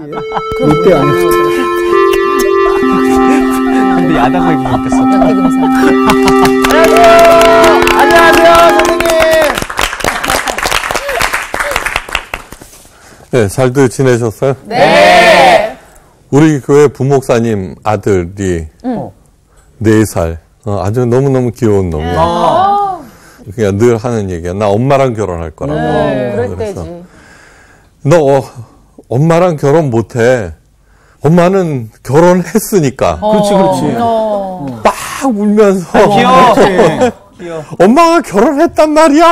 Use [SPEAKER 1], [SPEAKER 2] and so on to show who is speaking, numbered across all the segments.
[SPEAKER 1] 롯데 아니에요?
[SPEAKER 2] 근데 야당을 입었겠어.
[SPEAKER 1] 안녕하세요, 선생님.
[SPEAKER 3] 네, 잘들 지내셨어요?
[SPEAKER 4] 네.
[SPEAKER 3] 우리 교회 부목사님 아들이 4살. 아주 너무너무 귀여운 놈이야. 그냥 늘 하는 얘기야. 나 엄마랑 결혼할 거라고.
[SPEAKER 4] 그럴
[SPEAKER 3] 그래서
[SPEAKER 4] 때지.
[SPEAKER 3] 너 엄마랑 결혼 못해. 엄마는 결혼했으니까.
[SPEAKER 1] 그렇지.
[SPEAKER 3] 막 울면서.
[SPEAKER 2] 귀여워.
[SPEAKER 3] 엄마가 결혼했단 말이야.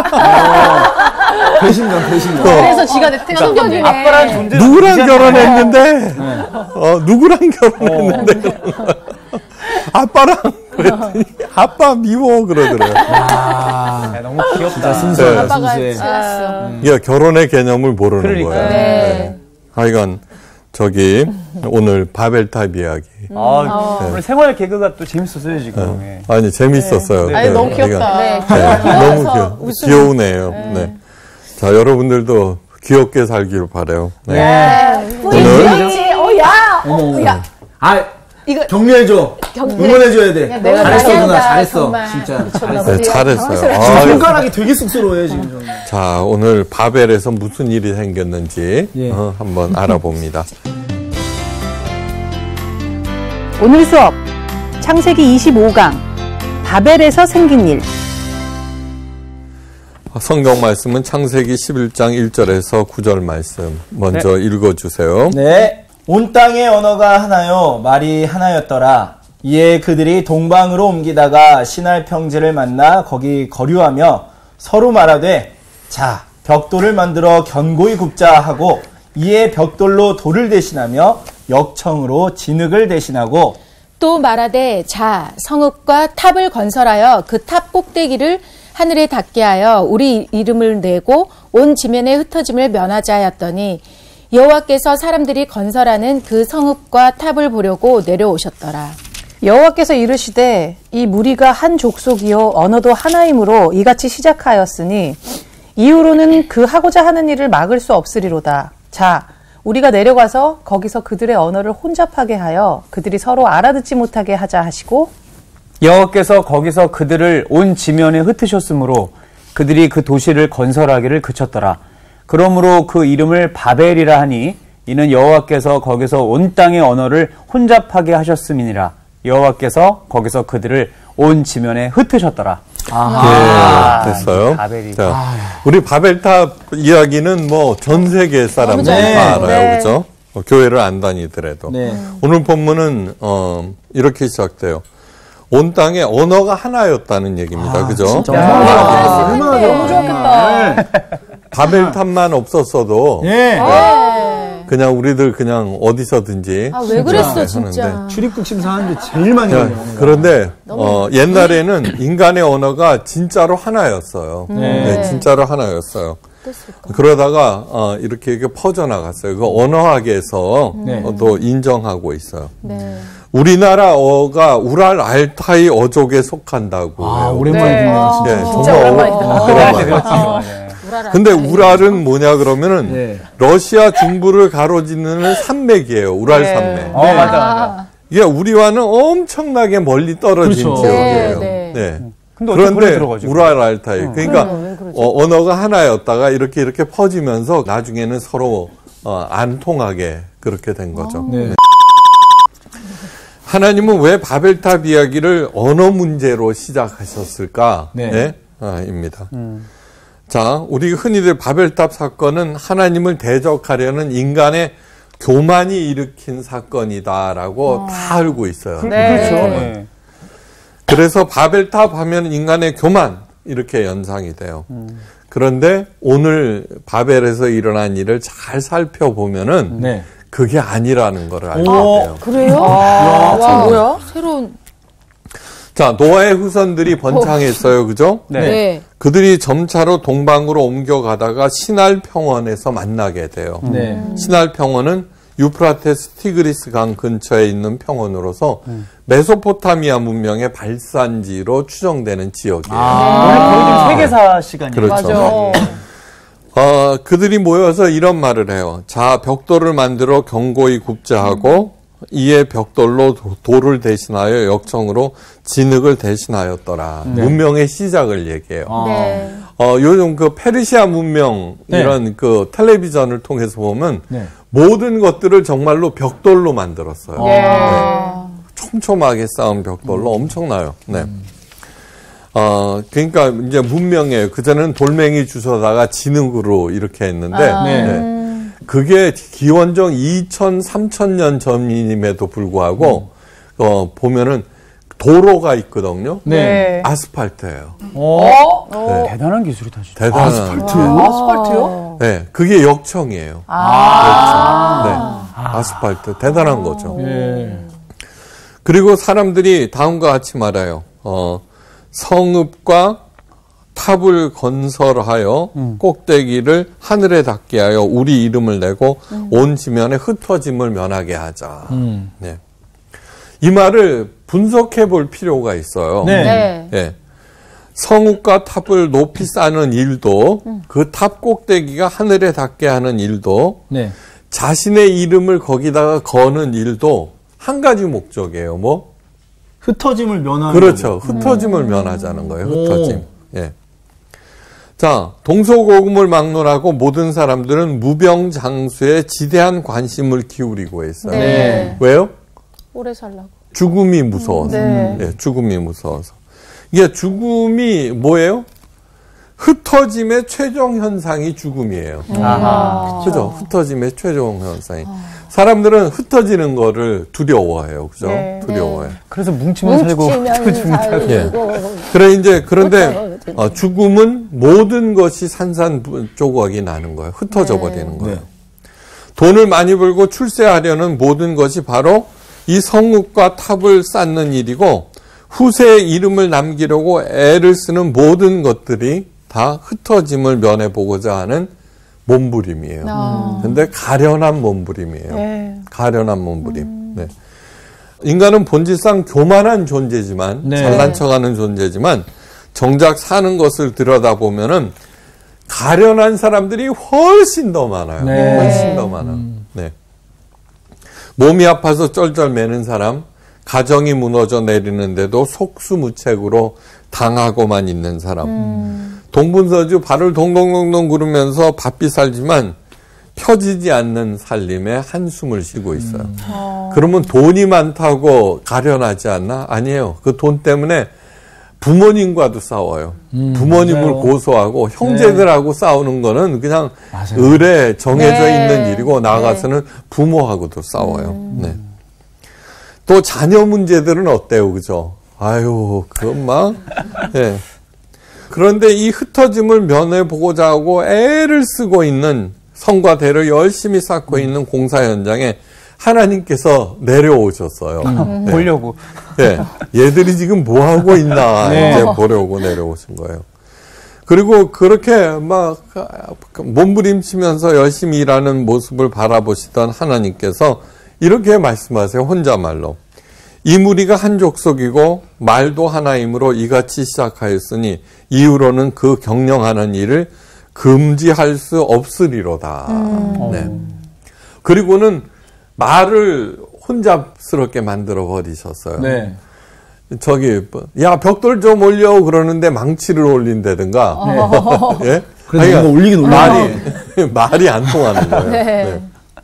[SPEAKER 1] 배신감.
[SPEAKER 4] 그래서 지가 내 충격이네.
[SPEAKER 2] 아빠라는 존재.
[SPEAKER 3] 누구랑 결혼했는데? 누구랑 결혼했는데? 아빠랑 그랬더니 아빠 미워 그러더래요.
[SPEAKER 2] 너무 귀엽다.
[SPEAKER 1] 진짜 순수해.
[SPEAKER 4] 아빠가
[SPEAKER 1] 순수해.
[SPEAKER 4] 좋았어.
[SPEAKER 3] 이게 결혼의 개념을 모르는
[SPEAKER 2] 그러니까요.
[SPEAKER 3] 거예요.
[SPEAKER 4] 네.
[SPEAKER 3] 하여간 저기 오늘 바벨탑 이야기.
[SPEAKER 2] 오늘 생활 개그가 또 재밌었어요, 지금. 예.
[SPEAKER 3] 아니 재밌었어요.
[SPEAKER 4] 아니, 너무 귀엽다.
[SPEAKER 3] 네,
[SPEAKER 4] 귀여워서
[SPEAKER 3] 너무 귀여운 애예요. 네. 자, 여러분들도 귀엽게 살기를 바래요. 네.
[SPEAKER 4] 오늘
[SPEAKER 1] 어머. 이거 격려해줘. 응원해줘야 돼.
[SPEAKER 4] 내가
[SPEAKER 1] 잘했어, 누나.
[SPEAKER 4] 잘한다,
[SPEAKER 1] 잘했어.
[SPEAKER 4] 정말.
[SPEAKER 1] 진짜.
[SPEAKER 3] 네, 잘했어요.
[SPEAKER 1] 지금 손가락이 되게 쑥스러워요, 지금. 정말.
[SPEAKER 3] 자, 오늘 바벨에서 무슨 일이 생겼는지
[SPEAKER 1] 예.
[SPEAKER 3] 한번 알아봅니다.
[SPEAKER 5] 오늘 수업 창세기 25강 바벨에서 생긴 일.
[SPEAKER 3] 성경 말씀은 창세기 11장 1절에서 9절 말씀 먼저 읽어주세요.
[SPEAKER 1] 네. 온 땅의 언어가 하나요, 말이 하나였더라. 이에 그들이 동방으로 옮기다가 시날 평지를 만나 거기 거류하며 서로 말하되, 자, 벽돌을 만들어 견고히 굽자 하고, 이에 벽돌로 돌을 대신하며 역청으로 진흙을 대신하고,
[SPEAKER 4] 또 말하되 자 성읍과 탑을 건설하여 그 탑 꼭대기를 하늘에 닿게 하여 우리 이름을 내고 온 지면에 흩어짐을 면하자 하였더니 여호와께서 사람들이 건설하는 그 성읍과 탑을 보려고 내려오셨더라.
[SPEAKER 5] 여호와께서 이르시되 이 무리가 한 족속이요 언어도 하나이므로 이같이 시작하였으니 이후로는 그 하고자 하는 일을 막을 수 없으리로다. 자, 우리가 내려가서 거기서 그들의 언어를 혼잡하게 하여 그들이 서로 알아듣지 못하게 하자 하시고,
[SPEAKER 2] 여호와께서 거기서 그들을 온 지면에 흩으셨으므로 그들이 그 도시를 건설하기를 그쳤더라. 그러므로 그 이름을 바벨이라 하니 이는 여호와께서 거기서 온 땅의 언어를 혼잡하게 하셨음이니라. 여호와께서 거기서 그들을 온 지면에 흩으셨더라.
[SPEAKER 3] 예, 됐어요.
[SPEAKER 2] 바벨이.
[SPEAKER 3] 자, 우리 바벨탑 이야기는 뭐 전 세계 사람들이 다 알아요. 그죠? 교회를 안 다니더라도.
[SPEAKER 1] 네.
[SPEAKER 3] 오늘 본문은 이렇게 시작돼요. 온 땅에 언어가 하나였다는 얘기입니다. 그죠?
[SPEAKER 1] 얼마나
[SPEAKER 4] 너무 좋겠다.
[SPEAKER 3] 바벨탑만 없었어도
[SPEAKER 1] 예.
[SPEAKER 3] 그냥 우리들 그냥 어디서든지
[SPEAKER 4] 왜 그랬어
[SPEAKER 3] 하는데.
[SPEAKER 4] 진짜.
[SPEAKER 1] 출입국 심사하는데 제일 많이 걸려요.
[SPEAKER 3] 그런데 옛날에는 인간의 언어가 진짜로 하나였어요. 네, 진짜로 하나였어요. 그러다가 이렇게 퍼져나갔어요. 그 언어학에서 또 인정하고 있어요.
[SPEAKER 4] 네.
[SPEAKER 3] 우리나라어가 우랄 알타이 어족에 속한다고.
[SPEAKER 1] 오랜만에 듣네요, 진짜.
[SPEAKER 3] 네,
[SPEAKER 4] 진짜 오랜만이다.
[SPEAKER 3] 근데 우랄은 뭐냐 그러면은
[SPEAKER 1] 네.
[SPEAKER 3] 러시아 중부를 가로지르는 산맥이에요. 우랄 산맥.
[SPEAKER 2] 맞아.
[SPEAKER 3] 이게 우리와는 엄청나게 멀리 떨어진
[SPEAKER 1] 그렇죠.
[SPEAKER 3] 지역이에요.
[SPEAKER 4] 네.
[SPEAKER 3] 네.
[SPEAKER 2] 근데 어떻게
[SPEAKER 3] 그런데
[SPEAKER 2] 들어가죠?
[SPEAKER 3] 우랄 알타이. 그러니까 언어가 하나였다가 이렇게 퍼지면서 나중에는 서로 안 통하게 그렇게 된 거죠.
[SPEAKER 1] 네.
[SPEAKER 3] 하나님은 왜 바벨탑 이야기를 언어 문제로 시작하셨을까?
[SPEAKER 1] 네.
[SPEAKER 3] 입니다. 자, 우리 흔히들 바벨탑 사건은 하나님을 대적하려는 인간의 교만이 일으킨 사건이다라고 다 알고 있어요.
[SPEAKER 2] 그렇죠. 네.
[SPEAKER 3] 그래서 바벨탑 하면 인간의 교만 이렇게 연상이 돼요. 그런데 오늘 바벨에서 일어난 일을 잘 살펴보면은
[SPEAKER 1] 네.
[SPEAKER 3] 그게 아니라는 걸 알게 돼요.
[SPEAKER 4] 그래요? 와, 뭐야? 새로운.
[SPEAKER 3] 자, 노아의 후손들이 번창했어요. 그죠?
[SPEAKER 4] 네.
[SPEAKER 3] 그들이 점차로 동방으로 옮겨가다가 시날 평원에서 만나게 돼요.
[SPEAKER 1] 네.
[SPEAKER 3] 시날 평원은 유프라테스 티그리스 강 근처에 있는 평원으로서 메소포타미아 문명의 발산지로 추정되는 지역이에요.
[SPEAKER 2] 오늘 거의 지금 세계사 시간이에요.
[SPEAKER 3] 그렇죠.
[SPEAKER 4] 맞아.
[SPEAKER 3] 그들이 모여서 이런 말을 해요. 자, 벽돌을 만들어 견고히 굽자 하고 이에 벽돌로 돌을 대신하여 역청으로 진흙을 대신하였더라. 문명의 시작을 얘기해요.
[SPEAKER 4] 네.
[SPEAKER 3] 요즘 그 페르시아 문명 이런 그 텔레비전을 통해서 보면 모든 것들을 정말로 벽돌로 만들었어요. 촘촘하게 쌓은 벽돌로 엄청나요. 네. 그러니까 이제 문명이에요. 그전에는 돌멩이 주워다가 진흙으로 이렇게 했는데, 그게 기원전 2000, 3000년 전임에도 불구하고, 보면은 도로가 있거든요.
[SPEAKER 1] 네.
[SPEAKER 3] 아스팔트예요.
[SPEAKER 2] 대단한 기술이다, 진짜.
[SPEAKER 3] 대단한.
[SPEAKER 5] 아스팔트요?
[SPEAKER 3] 네. 그게 역청이에요. 역청. 네. 아스팔트. 대단한 거죠. 그리고 사람들이 다음과 같이 말해요. 성읍과 탑을 건설하여 꼭대기를 하늘에 닿게 하여 우리 이름을 내고 온 지면에 흩어짐을 면하게 하자. 네. 이 말을 분석해 볼 필요가 있어요.
[SPEAKER 1] 네.
[SPEAKER 3] 네. 성읍과 탑을 높이 쌓는 일도 그 탑 꼭대기가 하늘에 닿게 하는 일도
[SPEAKER 1] 네.
[SPEAKER 3] 자신의 이름을 거기다가 거는 일도 한 가지 목적이에요. 뭐?
[SPEAKER 1] 흩어짐을 면하는
[SPEAKER 3] 그렇죠. 흩어짐을 면하자는 거예요. 흩어짐. 예. 자, 동서고금을 막론하고 모든 사람들은 무병장수에 지대한 관심을 기울이고 있어요.
[SPEAKER 4] 네.
[SPEAKER 3] 왜요?
[SPEAKER 4] 오래 살라고.
[SPEAKER 3] 죽음이 무서워서.
[SPEAKER 5] 네.
[SPEAKER 3] 예, 죽음이 무서워서. 이게 죽음이 뭐예요? 흩어짐의 최종 현상이 죽음이에요. 그죠? 흩어짐의 최종 현상이. 사람들은 흩어지는 거를 두려워해요. 그죠?
[SPEAKER 5] 네.
[SPEAKER 3] 두려워해요.
[SPEAKER 2] 그래서 뭉치면 살고 흩어지면 살고.
[SPEAKER 3] 예. 그런데 죽음은 모든 것이 산산조각이 나는 거예요. 흩어져 버리는 거예요. 돈을 많이 벌고 출세하려는 모든 것이 바로 이 성읍과 탑을 쌓는 일이고 후세에 이름을 남기려고 애를 쓰는 모든 것들이 다 흩어짐을 면해보고자 하는 몸부림이에요. 근데 가련한 몸부림이에요. 가련한 몸부림. 네. 인간은 본질상 교만한 존재지만 잘난 척하는 존재지만 정작 사는 것을 들여다보면은 가련한 사람들이 훨씬 더 많아요. 훨씬 더 많아. 네. 몸이 아파서 쩔쩔 매는 사람, 가정이 무너져 내리는데도 속수무책으로 당하고만 있는 사람. 동분서주 발을 동동동동 구르면서 바삐 살지만 펴지지 않는 살림에 한숨을 쉬고 있어요. 그러면 돈이 많다고 가련하지 않나? 아니에요. 그 돈 때문에 부모님과도 싸워요. 부모님을
[SPEAKER 1] 맞아요.
[SPEAKER 3] 고소하고 형제들하고 싸우는 거는 그냥 을에 정해져 있는 일이고 나아가서는 부모하고도 싸워요. 네. 또 자녀 문제들은 어때요? 그죠? 아유, 그건 막, 예. 그런데 이 흩어짐을 면해보고자 하고 애를 쓰고 있는 성과 대를 열심히 쌓고 있는 공사 현장에 하나님께서 내려오셨어요. 네.
[SPEAKER 2] 보려고.
[SPEAKER 3] 예. 얘들이 지금 뭐 하고 있나 이제 보려고 내려오신 거예요. 그리고 그렇게 막 몸부림치면서 열심히 일하는 모습을 바라보시던 하나님께서 이렇게 말씀하세요. 혼자말로. 이 무리가 한 족속이고 말도 하나이므로 이같이 시작하였으니 이후로는 그 경영하는 일을 금지할 수 없으리로다. 네. 그리고는 말을 혼잡스럽게 만들어 버리셨어요.
[SPEAKER 1] 네.
[SPEAKER 3] 저기 야 벽돌 좀 올려 그러는데 망치를 올린다든가. 예?
[SPEAKER 1] 그래서 뭔가 올리긴 올려.
[SPEAKER 3] 말이 안 통하는 거예요. 네.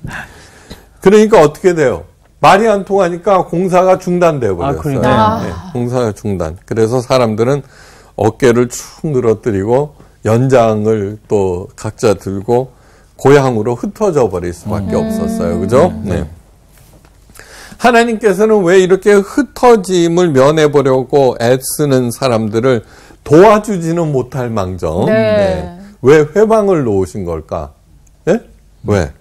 [SPEAKER 3] 그러니까 어떻게 돼요? 말이 안 통하니까 공사가 중단되어 버렸어요. 네, 공사가 중단. 그래서 사람들은 어깨를 축 늘어뜨리고 연장을 또 각자 들고 고향으로 흩어져 버릴 수밖에 없었어요. 그죠? 네. 하나님께서는 왜 이렇게 흩어짐을 면해보려고 애쓰는 사람들을 도와주지는 못할 망정. 네. 왜 회방을 놓으신 걸까? 네? 왜?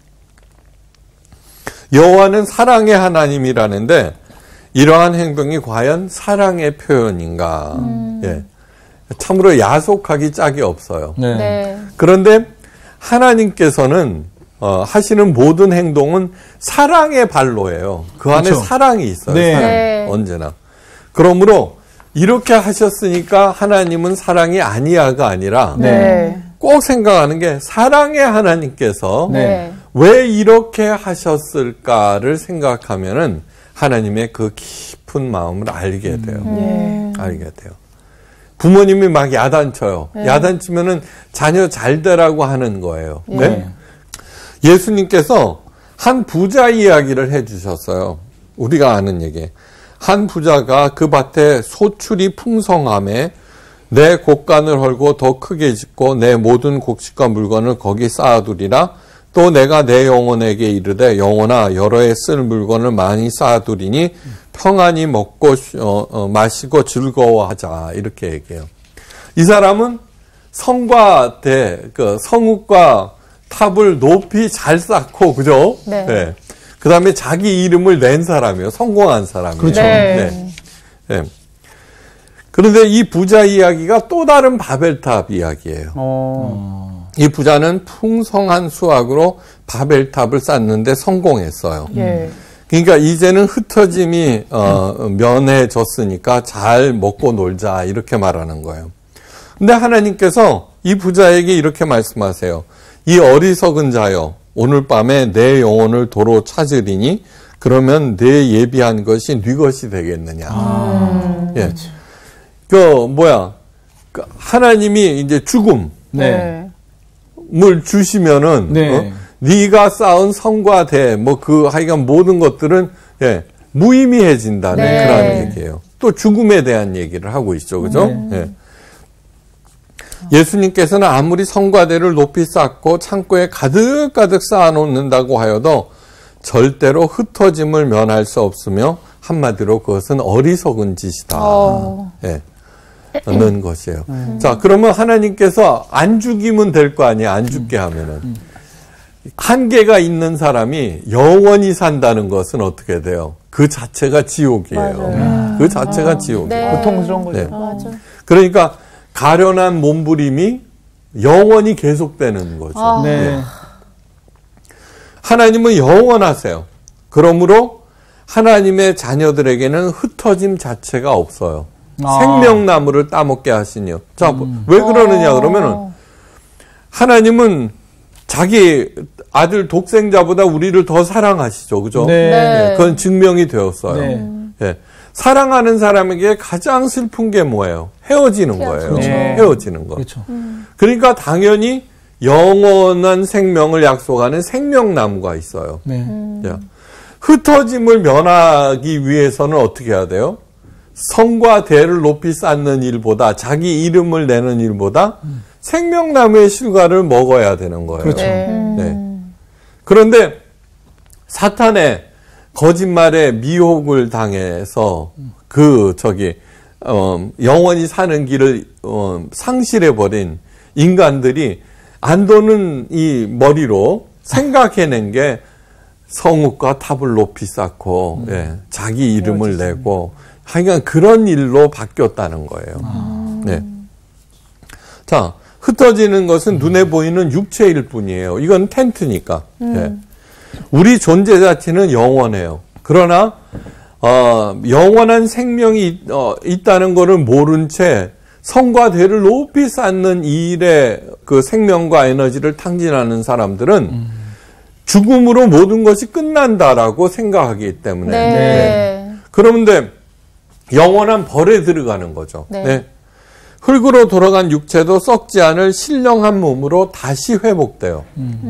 [SPEAKER 3] 여호와는 사랑의 하나님이라는데 이러한 행동이 과연 사랑의 표현인가? 예. 참으로 야속하기 짝이 없어요. 그런데 하나님께서는 하시는 모든 행동은 사랑의 발로예요. 그 안에
[SPEAKER 1] 그렇죠.
[SPEAKER 3] 사랑이 있어요. 사랑. 언제나. 그러므로 이렇게 하셨으니까 하나님은 사랑이 아니야가 아니라 꼭 생각하는 게 사랑의 하나님께서
[SPEAKER 1] 네.
[SPEAKER 3] 왜 이렇게 하셨을까를 생각하면은 하나님의 그 깊은 마음을 알게 돼요. 알게 돼요. 부모님이 막 야단쳐요. 야단치면은 자녀 잘 되라고 하는 거예요. 네? 예수님께서 한 부자 이야기를 해주셨어요. 우리가 아는 얘기. 한 부자가 그 밭에 소출이 풍성함에 내 곡간을 헐고 더 크게 짓고 내 모든 곡식과 물건을 거기 쌓아두리라. 또 내가 내 영혼에게 이르되 영혼아 여러 해 쓸 물건을 많이 쌓아두리니 평안히 먹고 마시고 즐거워하자 이렇게 얘기해요. 이 사람은 성과 성읍과 탑을 높이 잘 쌓고 그죠?
[SPEAKER 4] 네.
[SPEAKER 3] 네. 그다음에 자기 이름을 낸 사람이에요. 성공한 사람이에요.
[SPEAKER 1] 그렇죠.
[SPEAKER 3] 네. 네. 그런데 이 부자 이야기가 또 다른 바벨탑 이야기예요. 이 부자는 풍성한 수확으로 바벨탑을 쌓는데 성공했어요. 그러니까 이제는 흩어짐이 면해졌으니까 잘 먹고 놀자 이렇게 말하는 거예요. 근데 하나님께서 이 부자에게 이렇게 말씀하세요. 이 어리석은 자여 오늘 밤에 내 영혼을 도로 찾으리니 그러면 내 예비한 것이 네 것이 되겠느냐. 예. 하나님이 이제 죽음.
[SPEAKER 1] 네.
[SPEAKER 3] 물 주시면은
[SPEAKER 1] 네.
[SPEAKER 3] 네가 쌓은 성과 대 하여간 모든 것들은 무의미해진다는
[SPEAKER 4] 네.
[SPEAKER 3] 그런 얘기예요. 또 죽음에 대한 얘기를 하고 있죠, 그죠? 네. 예수님께서는 아무리 성과대를 높이 쌓고 창고에 가득가득 쌓아놓는다고 하여도 절대로 흩어짐을 면할 수 없으며 한마디로 그것은 어리석은 짓이다. 는 것이에요. 자, 그러면 하나님께서 안 죽이면 될 거 아니에요. 안 죽게 하면은. 한계가 있는 사람이 영원히 산다는 것은 어떻게 돼요? 그 자체가 지옥이에요. 그 자체가 지옥이에요.
[SPEAKER 4] 네.
[SPEAKER 2] 고통스러운 거죠.
[SPEAKER 3] 네.
[SPEAKER 4] 맞아.
[SPEAKER 3] 그러니까 가련한 몸부림이 영원히 계속되는 거죠.
[SPEAKER 1] 네.
[SPEAKER 3] 하나님은 영원하세요. 그러므로 하나님의 자녀들에게는 흩어짐 자체가 없어요. 생명나무를 따먹게 하시니요. 자, 왜 그러느냐 그러면은 하나님은 자기 아들 독생자보다 우리를 더 사랑하시죠. 그죠?
[SPEAKER 1] 네.
[SPEAKER 3] 네, 그건 증명이 되었어요.
[SPEAKER 1] 네.
[SPEAKER 3] 네. 사랑하는 사람에게 가장 슬픈 게 뭐예요? 헤어지는 거예요.
[SPEAKER 1] 네.
[SPEAKER 3] 헤어지는 거.
[SPEAKER 1] 그렇죠.
[SPEAKER 3] 그러니까 당연히 영원한 생명을 약속하는 생명나무가 있어요.
[SPEAKER 1] 네.
[SPEAKER 3] 자, 흩어짐을 면하기 위해서는 어떻게 해야 돼요? 성과 대를 높이 쌓는 일보다 자기 이름을 내는 일보다 생명나무의 실과를 먹어야 되는 거예요.
[SPEAKER 1] 그렇죠.
[SPEAKER 3] 네. 그런데 사탄의 거짓말에 미혹을 당해서 영원히 사는 길을 상실해버린 인간들이 안 도는 이 머리로 생각해낸 게 성읍과 탑을 높이 쌓고 자기 이름을 내고 하여간 그런 일로 바뀌었다는 거예요. 네. 자, 흩어지는 것은 눈에 보이는 육체일 뿐이에요. 이건 텐트니까. 네. 우리 존재 자체는 영원해요. 그러나 영원한 생명이 있다는 것을 모른 채 성과 대를 높이 쌓는 이 일에 그 생명과 에너지를 탕진하는 사람들은 죽음으로 모든 것이 끝난다라고 생각하기 때문에.
[SPEAKER 4] 네.
[SPEAKER 3] 그런데 영원한 벌에 들어가는 거죠.
[SPEAKER 4] 네.
[SPEAKER 3] 네. 흙으로 돌아간 육체도 썩지 않을 신령한 몸으로 다시 회복돼요.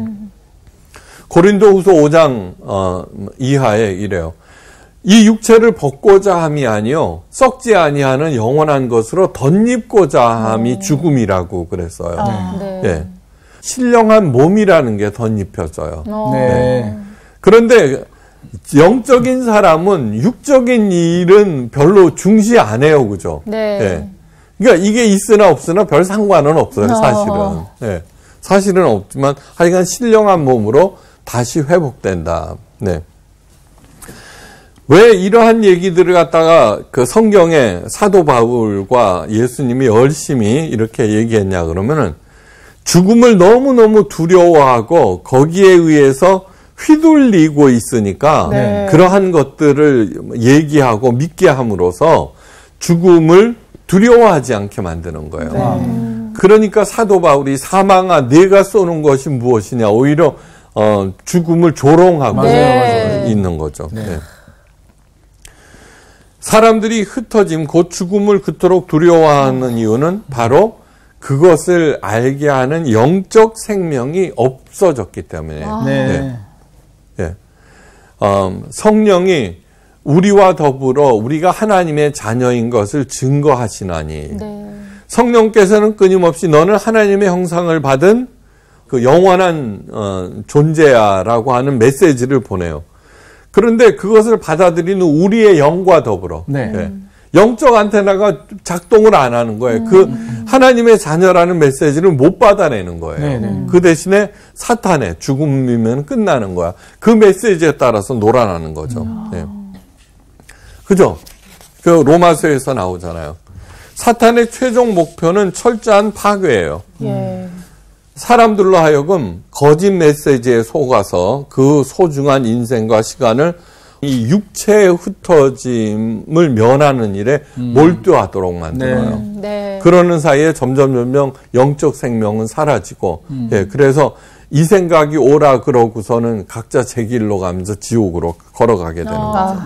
[SPEAKER 3] 고린도후서 5장 이하에 이래요. 이 육체를 벗고자 함이 아니요 썩지 아니하는 영원한 것으로 덧입고자 함이 죽음이라고 그랬어요.
[SPEAKER 4] 네.
[SPEAKER 3] 예. 신령한 몸이라는 게 덧입혀져요.
[SPEAKER 1] 네.
[SPEAKER 3] 그런데 영적인 사람은 육적인 일은 별로 중시 안 해요, 그죠?
[SPEAKER 4] 네.
[SPEAKER 3] 예. 그러니까 이게 있으나 없으나 별 상관은 없어요, 사실은. 예. 사실은 없지만 하여간 신령한 몸으로 다시 회복된다. 네. 왜 이러한 얘기들을 갖다가 그 성경에 사도 바울과 예수님이 열심히 이렇게 얘기했냐 그러면은 죽음을 너무너무 두려워하고 거기에 의해서 휘둘리고 있으니까
[SPEAKER 4] 네.
[SPEAKER 3] 그러한 것들을 얘기하고 믿게 함으로써 죽음을 두려워하지 않게 만드는 거예요. 그러니까 사도 바울이 사망아 네가 쏘는 것이 무엇이냐 오히려 죽음을 조롱하고 있는 거죠. 네. 사람들이 흩어짐 곧 죽음을 그토록 두려워하는 이유는 바로 그것을 알게 하는 영적 생명이 없어졌기 때문이에요. 네. 네. 성령이 우리와 더불어 우리가 하나님의 자녀인 것을 증거하시나니 성령께서는 끊임없이 너는 하나님의 형상을 받은 그 영원한 존재야라고 하는 메시지를 보내요. 그런데 그것을 받아들이는 우리의 영과 더불어 영적 안테나가 작동을 안 하는 거예요. 그 하나님의 자녀라는 메시지를 못 받아내는 거예요. 그 대신에 사탄의 죽음이면 끝나는 거야. 그 메시지에 따라서 놀아나는 거죠. 네. 그죠? 그 로마서에서 나오잖아요. 사탄의 최종 목표는 철저한 파괴예요. 사람들로 하여금 거짓 메시지에 속아서 그 소중한 인생과 시간을 이 육체의 흩어짐을 면하는 일에 몰두하도록 만들어요. 그러는 사이에 점점 영적 생명은 사라지고, 그래서 이 생각이 오라 그러고서는 각자 제 길로 가면서 지옥으로 걸어가게 되는 거죠.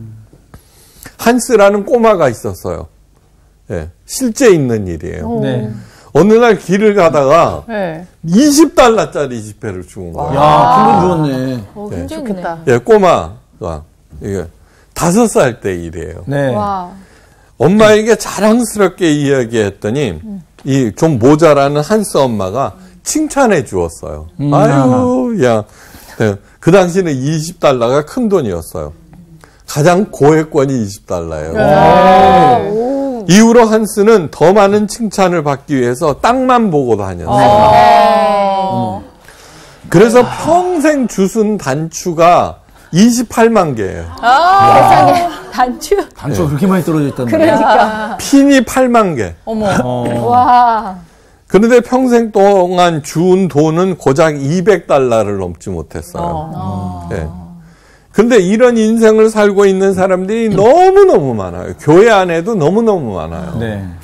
[SPEAKER 3] 한스라는 꼬마가 있었어요. 실제 있는 일이에요. 어느 날 길을 가다가 20달러짜리 지폐를 주운 거예요.
[SPEAKER 1] 야, 큰돈 주었네.
[SPEAKER 4] 좋겠다.
[SPEAKER 3] 꼬마가 이게 5살 때 일이에요.
[SPEAKER 4] 와.
[SPEAKER 3] 엄마에게 자랑스럽게 이야기했더니 이 좀 모자라는 한스 엄마가 칭찬해 주었어요. 아유, 야, 그 당시는 20달러가 큰 돈이었어요. 가장 고액권이 20달러예요. 이후로 한스는 더 많은 칭찬을 받기 위해서 땅만 보고 다녔어요. 그래서 평생 주순 단추가 28만 개예요.
[SPEAKER 4] 세상에 단추.
[SPEAKER 1] 단추가 그렇게 많이 떨어져 있단 말이야.
[SPEAKER 4] 그러니까.
[SPEAKER 3] 핀이 8만 개.
[SPEAKER 4] 와.
[SPEAKER 3] 그런데 평생 동안 주운 돈은 고작 200달러를 넘지 못했어요. 근데 이런 인생을 살고 있는 사람들이 너무너무 많아요. 교회 안에도 너무너무 많아요.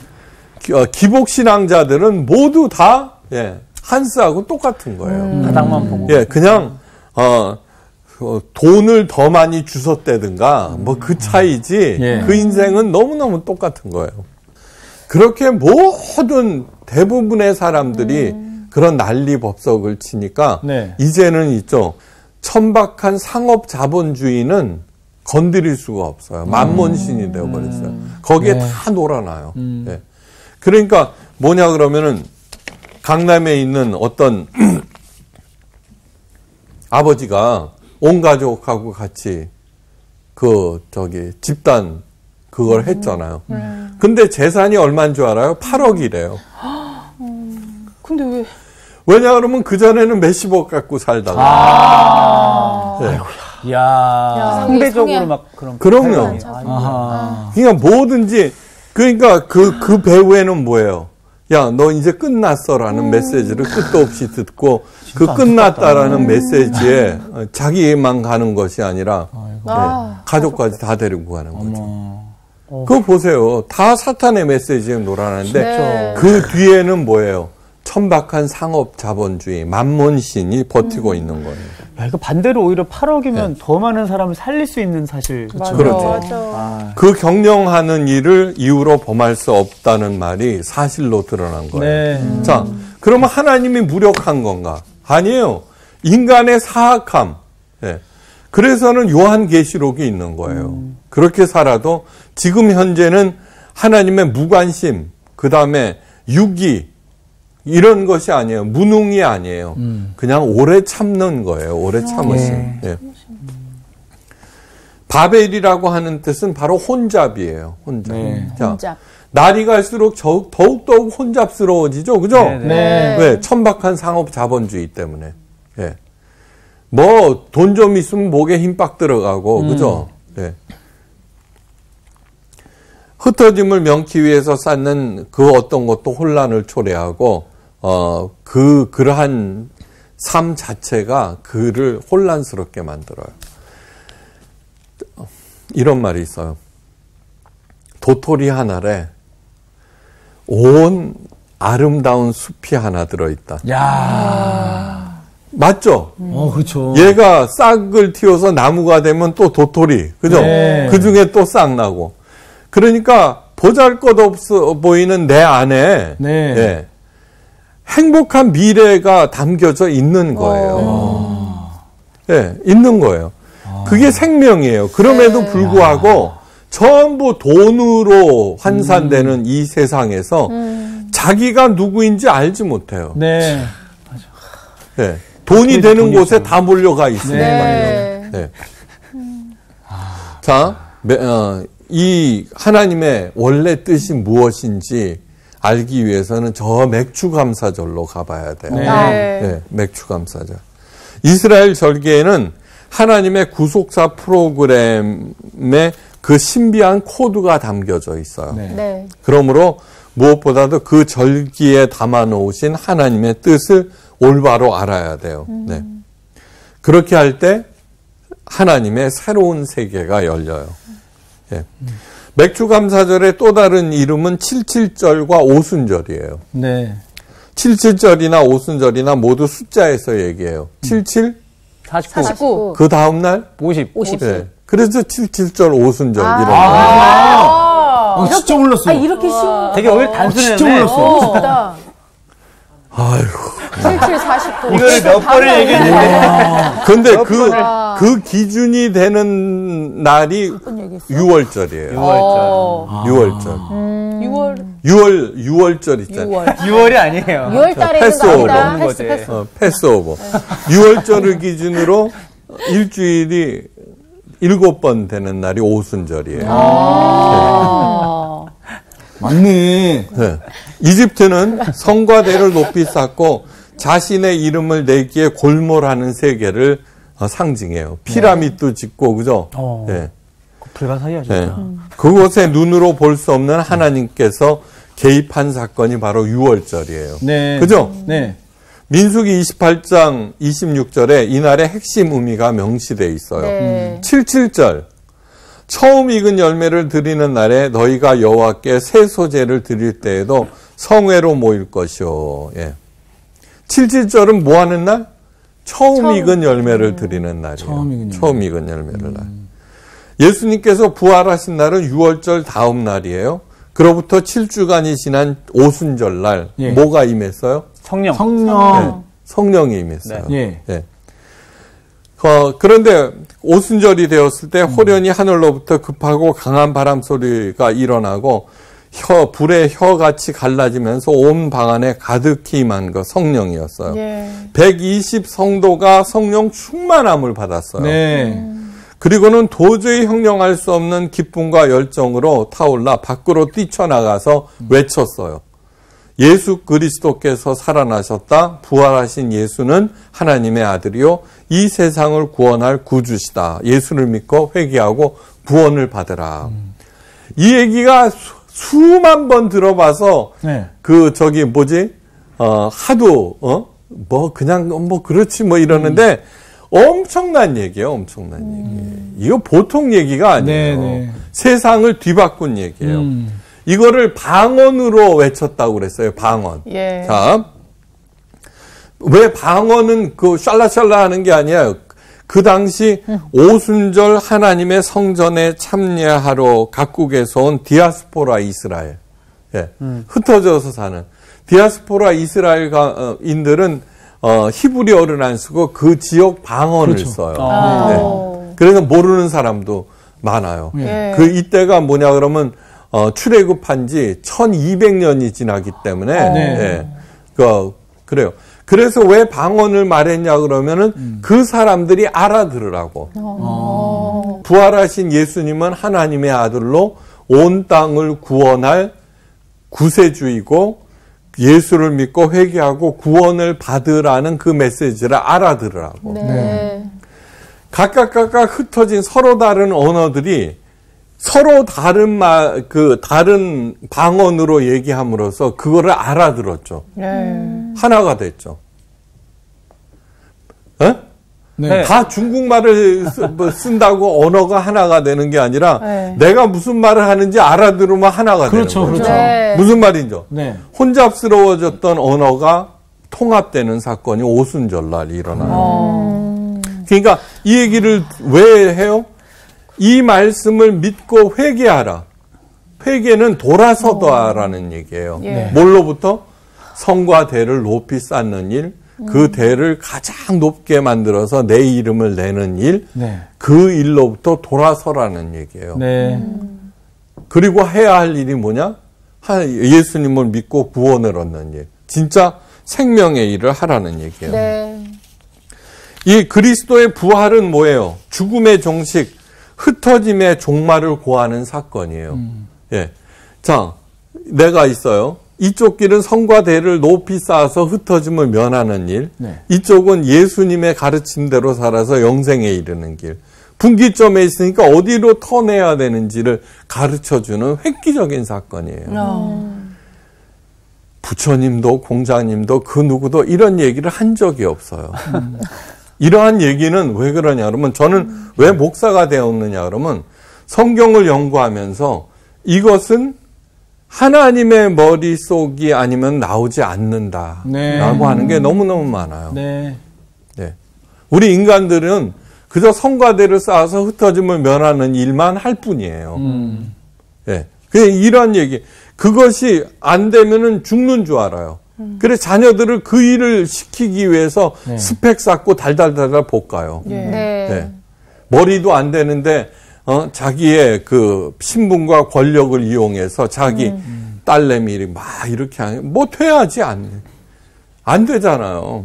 [SPEAKER 3] 기복신앙자들은 모두 다 한스하고 똑같은 거예요.
[SPEAKER 2] 바닥만 보고.
[SPEAKER 3] 그냥 돈을 더 많이 주웠다든가 뭐 그 차이지 그 인생은 너무너무 똑같은 거예요. 그렇게 모든 대부분의 사람들이 그런 난리법석을 치니까 이제는 있죠. 천박한 상업 자본주의는 건드릴 수가 없어요. 만몬신이 되어버렸어요. 거기에 다 놀아나요. 그러니까 뭐냐 그러면은 강남에 있는 어떤 아버지가 온 가족하고 같이 집단 그걸 했잖아요. 근데 재산이 얼마인 줄 알아요? 8억이래요.
[SPEAKER 5] 근데 왜?
[SPEAKER 3] 왜냐 그러면 그전에는 몇십억 갖고 살다가.
[SPEAKER 2] 이야. 상대적으로 막 그런.
[SPEAKER 3] 그럼요. 그러니까 뭐든지, 그러니까 그 배후에는 뭐예요? 야, 너 이제 끝났어라는 메시지를 끝도 없이 듣고 그 끝났다라는 메시지에 자기만 가는 것이 아니라 가족까지 다 데리고 가는 거죠. 그거 보세요. 다 사탄의 메시지에 놀아나는데 그 뒤에는 뭐예요? 천박한 상업 자본주의, 만몬신이 버티고 있는 거예요.
[SPEAKER 2] 야, 이거 반대로 오히려 8억이면 더 많은 사람을 살릴 수 있는 사실.
[SPEAKER 3] 그렇죠. 그 경영하는 일을 이유로 범할 수 없다는 말이 사실로 드러난 거예요. 자, 그러면 하나님이 무력한 건가? 아니에요. 인간의 사악함. 그래서는 요한계시록이 있는 거예요. 그렇게 살아도 지금 현재는 하나님의 무관심, 그 다음에 유기, 이런 것이 아니에요. 무능이 아니에요. 그냥 오래 참는 거예요. 오래 참으심. 바벨이라고 하는 뜻은 바로 혼잡이에요. 혼잡. 자, 날이 갈수록 더욱더욱 혼잡스러워지죠. 그죠? 왜? 천박한 상업 자본주의 때문에. 뭐 돈 좀 있으면 목에 힘 빡 들어가고. 그죠? 흩어짐을 명키 위해서 쌓는 그 어떤 것도 혼란을 초래하고 그러한 삶 자체가 그를 혼란스럽게 만들어요. 이런 말이 있어요. 도토리 한 알에 온 아름다운 숲이 하나 들어있다.
[SPEAKER 1] 야.
[SPEAKER 3] 맞죠?
[SPEAKER 1] 그렇죠.
[SPEAKER 3] 얘가 싹을 틔워서 나무가 되면 또 도토리, 그죠?
[SPEAKER 1] 네.
[SPEAKER 3] 그 중에 또 싹 나고. 그러니까 보잘것없어 보이는 내 안에
[SPEAKER 1] 네.
[SPEAKER 3] 예, 행복한 미래가 담겨져 있는 거예요. 예, 있는 거예요. 그게 생명이에요. 그럼에도 불구하고 전부 돈으로 환산되는 이 세상에서 자기가 누구인지 알지 못해요.
[SPEAKER 1] 네.
[SPEAKER 3] 예, 돈이 되는 곳에 다 몰려가 있으니까요.
[SPEAKER 4] 네.
[SPEAKER 3] 네. 자, 이 하나님의 원래 뜻이 무엇인지 알기 위해서는 저 맥추감사절로 가봐야 돼요.
[SPEAKER 1] 네.
[SPEAKER 3] 네, 맥추감사절. 이스라엘 절기에는 하나님의 구속사 프로그램에 그 신비한 코드가 담겨져 있어요.
[SPEAKER 1] 네.
[SPEAKER 4] 네.
[SPEAKER 3] 그러므로 무엇보다도 그 절기에 담아 놓으신 하나님의 뜻을 올바로 알아야 돼요. 네. 그렇게 할 때 하나님의 새로운 세계가 열려요. 예. 맥추감사절의 또 다른 이름은 칠칠절과 오순절이에요.
[SPEAKER 1] 네.
[SPEAKER 3] 칠칠절이나 오순절이나 모두 숫자에서 얘기해요. 77,
[SPEAKER 2] 49.
[SPEAKER 3] 그 다음날
[SPEAKER 2] 50.
[SPEAKER 4] 50.
[SPEAKER 3] 예. 그래서 칠칠절, 오순절 이런 거.
[SPEAKER 1] 진짜 몰랐어요.
[SPEAKER 4] 이렇게 쉬운
[SPEAKER 2] 되게 오히려
[SPEAKER 1] 진짜
[SPEAKER 2] 단순했네.
[SPEAKER 1] 몰랐어.
[SPEAKER 4] 쉽다.
[SPEAKER 3] 아이고.
[SPEAKER 4] 77, 49.
[SPEAKER 2] 이걸 몇 번을 얘기했는데.
[SPEAKER 3] 근데 그 기준이 되는 날이 6월절이에요. 6월절 있잖아요.
[SPEAKER 2] 6월이 아니에요.
[SPEAKER 4] 6월 달에는
[SPEAKER 3] 패스오버.
[SPEAKER 4] 나온다.
[SPEAKER 2] 거지.
[SPEAKER 3] 패스오버. 6월절을 기준으로 일주일이 7번 되는 날이 오순절이에요.
[SPEAKER 1] 맞네.
[SPEAKER 3] 네. 이집트는 성과대를 높이 쌓고 자신의 이름을 내기에 골몰하는 세계를 상징해요. 피라미드도 짓고, 그죠? 네.
[SPEAKER 2] 불가사의야,
[SPEAKER 3] 네.
[SPEAKER 2] 진짜.
[SPEAKER 3] 그곳에 눈으로 볼 수 없는 하나님께서 개입한 사건이 바로 6월절이에요.
[SPEAKER 1] 네.
[SPEAKER 3] 그죠?
[SPEAKER 1] 네.
[SPEAKER 3] 민수기 28장 26절에 이날의 핵심 의미가 명시되어 있어요.
[SPEAKER 4] 네.
[SPEAKER 3] 77절. 처음 익은 열매를 드리는 날에 너희가 여호와께 새 소재를 드릴 때에도 성회로 모일 것이요. 예. 77절은 뭐 하는 날? 처음 익은 열매를 드리는 날이에요. 처음 익은 열매를 날. 예수님께서 부활하신 날은 6월절 다음 날이에요. 그로부터 7주간이 지난 오순절 날
[SPEAKER 1] 예.
[SPEAKER 3] 뭐가 임했어요?
[SPEAKER 2] 성령.
[SPEAKER 3] 네, 성령이 임했어요.
[SPEAKER 1] 네.
[SPEAKER 3] 예. 그런데 오순절이 되었을 때 호련히 하늘로부터 급하고 강한 바람 소리가 일어나고 불의 혀같이 갈라지면서 온 방 안에 가득히 임한 거 성령이었어요. 120 성도가 성령 충만함을 받았어요.
[SPEAKER 1] 네.
[SPEAKER 3] 그리고는 도저히 형용할 수 없는 기쁨과 열정으로 타올라 밖으로 뛰쳐나가서 외쳤어요. 예수 그리스도께서 살아나셨다. 부활하신 예수는 하나님의 아들이요. 이 세상을 구원할 구주시다. 예수를 믿고 회개하고 구원을 받으라. 이 얘기가 수만 번 들어봐서
[SPEAKER 1] 네.
[SPEAKER 3] 하도 그렇지 이러는데 엄청난 얘기예요. 엄청난 얘기. 이거 보통 얘기가 아니에요.
[SPEAKER 1] 네.
[SPEAKER 3] 세상을 뒤바꾼 얘기예요. 이거를 방언으로 외쳤다고 그랬어요. 방언.
[SPEAKER 5] 예.
[SPEAKER 3] 자, 왜 방언은 샬라샬라 하는 게 아니에요. 그 당시 오순절 하나님의 성전에 참여하러 각국에서 온 디아스포라 이스라엘. 예. 흩어져서 사는. 디아스포라 이스라엘인들은 히브리어를 안 쓰고 그 지역 방언을 써요. 네. 그래서 모르는 사람도 많아요. 이때가 뭐냐 그러면 출애굽한 지 1200년이 지나기 때문에 그래요. 그래서 왜 방언을 말했냐 그러면은 그 사람들이 알아들으라고. 부활하신 예수님은 하나님의 아들로 온 땅을 구원할 구세주이고 예수를 믿고 회개하고 구원을 받으라는 그 메시지를 알아들으라고. 각각 흩어진 서로 다른 언어들이 서로 다른 다른 방언으로 얘기함으로써 그거를 알아들었죠. 하나가 됐죠.
[SPEAKER 1] 네.
[SPEAKER 3] 다 중국말을 쓴다고 언어가 하나가 되는 게 아니라
[SPEAKER 5] 네.
[SPEAKER 3] 내가 무슨 말을 하는지 알아들으면 하나가
[SPEAKER 1] 그렇죠,
[SPEAKER 3] 되는 거죠.
[SPEAKER 1] 그렇죠.
[SPEAKER 4] 네.
[SPEAKER 3] 무슨 말인죠?
[SPEAKER 1] 네.
[SPEAKER 3] 혼잡스러워졌던 언어가 통합되는 사건이 오순절날 일어나요. 그러니까 이 얘기를 왜 해요? 이 말씀을 믿고 회개하라. 회개는 돌아서다라는 얘기예요.
[SPEAKER 5] 예.
[SPEAKER 3] 뭘로부터? 성과 대를 높이 쌓는 일, 그 대를 가장 높게 만들어서 내 이름을 내는 일,
[SPEAKER 1] 네.
[SPEAKER 3] 그 일로부터 돌아서라는 얘기예요.
[SPEAKER 1] 네.
[SPEAKER 3] 그리고 해야 할 일이 뭐냐? 예수님을 믿고 구원을 얻는 일. 진짜 생명의 일을 하라는 얘기예요.
[SPEAKER 4] 네.
[SPEAKER 3] 이 그리스도의 부활은 뭐예요? 죽음의 종식, 흩어짐의 종말을 고하는 사건이에요. 예. 자, 내가 있어요. 이쪽 길은 성과 대를 높이 쌓아서 흩어짐을 면하는 일.
[SPEAKER 1] 네.
[SPEAKER 3] 이쪽은 예수님의 가르침대로 살아서 영생에 이르는 길. 분기점에 있으니까 어디로 터내야 되는지를 가르쳐주는 획기적인 사건이에요. 부처님도 공자님도 그 누구도 이런 얘기를 한 적이 없어요. 이러한 얘기는 왜 그러냐 그러면 저는 왜 목사가 되었느냐 그러면 성경을 연구하면서 이것은 하나님의 머릿속이 아니면 나오지 않는다라고
[SPEAKER 1] 네.
[SPEAKER 3] 하는 게 너무너무 많아요.
[SPEAKER 1] 네.
[SPEAKER 3] 네. 우리 인간들은 그저 성과대를 쌓아서 흩어짐을 면하는 일만 할 뿐이에요. 예. 그냥 이런 얘기. 그것이 안 되면은 죽는 줄 알아요. 그래 자녀들을 그 일을 시키기 위해서
[SPEAKER 1] 네.
[SPEAKER 3] 스펙 쌓고 달달달달 볶아요.
[SPEAKER 5] 예.
[SPEAKER 4] 네.
[SPEAKER 3] 네. 머리도 안 되는데 자기의 그 신분과 권력을 이용해서 자기 딸내미를 막 이렇게 하는 뭐 돼야지 안 되잖아요.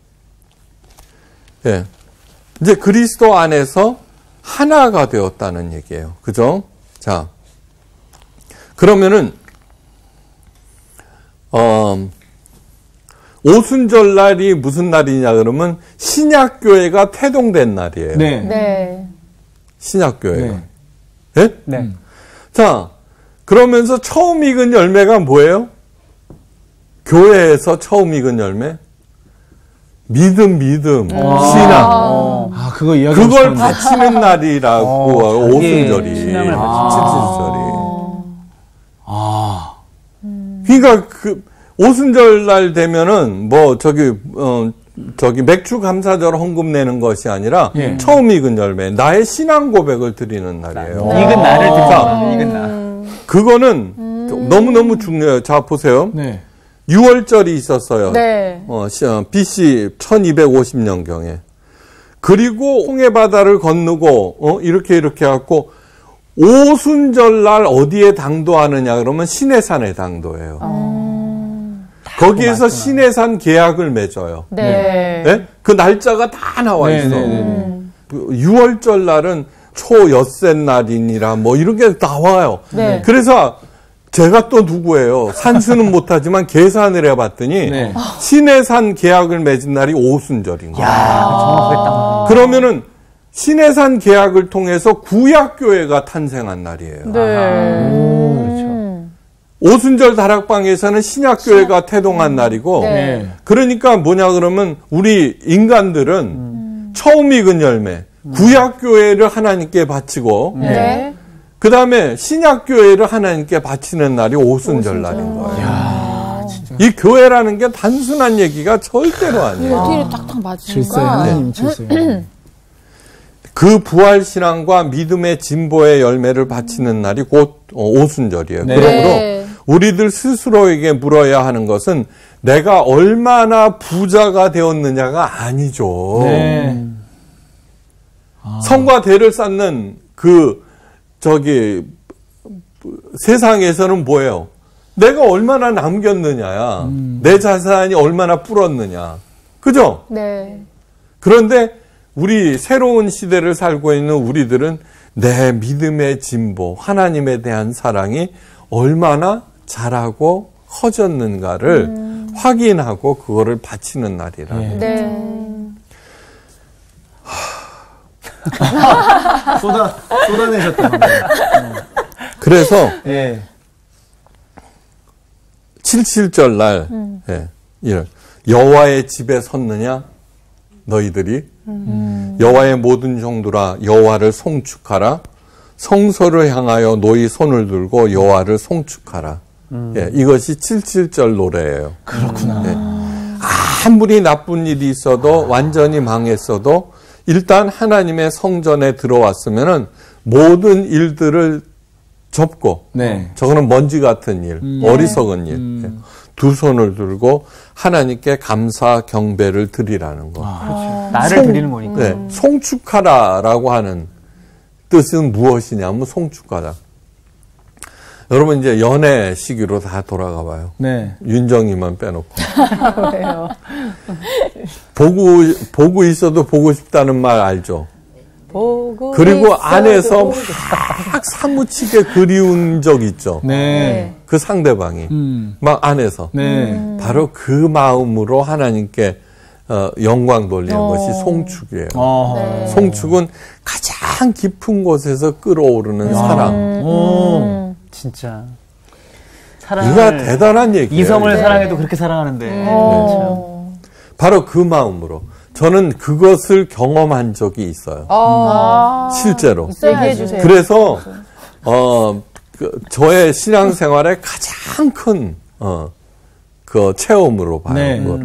[SPEAKER 3] 예. 이제 그리스도 안에서 하나가 되었다는 얘기예요. 그죠? 자. 그러면은 오순절 날이 무슨 날이냐 그러면 신약교회가 태동된 날이에요.
[SPEAKER 1] 네.
[SPEAKER 4] 네.
[SPEAKER 3] 신약교회가.
[SPEAKER 1] 네.
[SPEAKER 3] 예?
[SPEAKER 2] 네.
[SPEAKER 3] 자, 그러면서 처음 익은 열매가 뭐예요? 교회에서 처음 익은 열매? 믿음, 신앙.
[SPEAKER 1] 아, 그거 이야기
[SPEAKER 3] 그걸 바치는 날이라고 오순절이.
[SPEAKER 2] 신앙을
[SPEAKER 3] 칠순절이.
[SPEAKER 1] 아.
[SPEAKER 3] 그러니까 그 오순절 날 되면은 뭐 저기 맥주 감사절 헌금 내는 것이 아니라
[SPEAKER 1] 예.
[SPEAKER 3] 처음 익은 열매, 나의 신앙 고백을 드리는 날이에요.
[SPEAKER 2] 익은 나를 드리는 익은 나.
[SPEAKER 3] 그거는 너무너무 중요해요. 자, 보세요.
[SPEAKER 1] 네.
[SPEAKER 3] 6월절이 있었어요.
[SPEAKER 4] 네.
[SPEAKER 3] BC 1250년경에. 그리고 홍해바다를 건너고 이렇게 해갖고 오순절날 어디에 당도하느냐 그러면 시내산에 당도해요. 거기에서 시내산 계약을 맺어요.
[SPEAKER 4] 네.
[SPEAKER 3] 네? 그 날짜가 다 나와 있어.
[SPEAKER 1] 네.
[SPEAKER 3] 6월절 날은 초엿새 날이니라 뭐 이런 게 나와요.
[SPEAKER 4] 네.
[SPEAKER 3] 그래서 제가 또 누구예요? 산수는 못하지만 계산을 해봤더니
[SPEAKER 1] 네.
[SPEAKER 3] 시내산 계약을 맺은 날이 오순절인 거예요.
[SPEAKER 2] 정확했다.
[SPEAKER 3] 그러면은 시내산 계약을 통해서 구약교회가 탄생한 날이에요.
[SPEAKER 4] 네.
[SPEAKER 3] 오순절 다락방에서는 신약교회가 태동한 날이고
[SPEAKER 4] 네.
[SPEAKER 3] 그러니까 뭐냐 그러면 우리 인간들은 처음 익은 열매 구약교회를 하나님께 바치고
[SPEAKER 4] 네.
[SPEAKER 3] 그 다음에 신약교회를 하나님께 바치는 날이 오순절 날인 거예요. 이 교회라는 게 단순한 얘기가 절대로 아니에요.
[SPEAKER 4] 어디를 딱딱
[SPEAKER 1] 질서의
[SPEAKER 4] 맞으니까.
[SPEAKER 1] 하나님 질서의
[SPEAKER 3] 그 부활신앙과 믿음의 진보의 열매를 바치는 날이 곧 오순절이에요.
[SPEAKER 1] 네.
[SPEAKER 3] 그러므로
[SPEAKER 4] 네.
[SPEAKER 3] 우리들 스스로에게 물어야 하는 것은 내가 얼마나 부자가 되었느냐가 아니죠.
[SPEAKER 1] 네.
[SPEAKER 3] 성과 대를 쌓는 세상에서는 뭐예요? 내가 얼마나 남겼느냐야. 내 자산이 얼마나 불었느냐. 그죠?
[SPEAKER 4] 네.
[SPEAKER 3] 그런데 우리 새로운 시대를 살고 있는 우리들은 내 믿음의 진보, 하나님에 대한 사랑이 얼마나 자라고 커졌는가를 확인하고 그거를 바치는 날이라.
[SPEAKER 4] 네.
[SPEAKER 1] 쏟아내셨다.
[SPEAKER 3] 그래서
[SPEAKER 1] 예.
[SPEAKER 3] 77절 날 이런 여호와의 집에 섰느냐 너희들이 여호와의 모든 종들아 여호와를 송축하라. 성소를 향하여 너희 손을 들고 여호와를 송축하라. 예, 이것이 77절 노래예요.
[SPEAKER 1] 그렇구나.
[SPEAKER 3] 예. 아무리 나쁜 일이 있어도 완전히 망했어도 일단 하나님의 성전에 들어왔으면은 모든 일들을 접고
[SPEAKER 1] 네.
[SPEAKER 3] 저거는 먼지 같은 일, 어리석은 일. 예. 두 손을 들고 하나님께 감사 경배를 드리라는 거.
[SPEAKER 2] 그렇죠. 나를 드리는 거니까.
[SPEAKER 3] 네, 송축하라라고 하는 뜻은 무엇이냐면 송축하라. 여러분 이제 연애 시기로 다 돌아가 봐요.
[SPEAKER 1] 네.
[SPEAKER 3] 윤정이만 빼놓고.
[SPEAKER 5] 왜요?
[SPEAKER 3] 보고 있어도 보고 싶다는 말 알죠?
[SPEAKER 5] 보고
[SPEAKER 3] 그리고
[SPEAKER 5] 있어도
[SPEAKER 3] 안에서
[SPEAKER 5] 보고
[SPEAKER 3] 막 사무치게 그리운 적 있죠.
[SPEAKER 1] 네.
[SPEAKER 3] 그 상대방이. 막 안에서.
[SPEAKER 1] 네.
[SPEAKER 3] 바로 그 마음으로 하나님께 영광 돌리는 것이 송축이에요.
[SPEAKER 1] 네.
[SPEAKER 3] 송축은 가장 깊은 곳에서 끌어오르는 사랑.
[SPEAKER 2] 진짜.
[SPEAKER 3] 이거 대단한 얘기예요.
[SPEAKER 2] 이성을 사랑해도 그렇게 사랑하는데.
[SPEAKER 3] 바로 그 마음으로. 저는 그것을 경험한 적이 있어요. 실제로.
[SPEAKER 5] 얘기해 주세요.
[SPEAKER 3] 그래서 저의 신앙생활의 가장 큰 그 체험으로 봐요.
[SPEAKER 1] 네.
[SPEAKER 3] 그걸.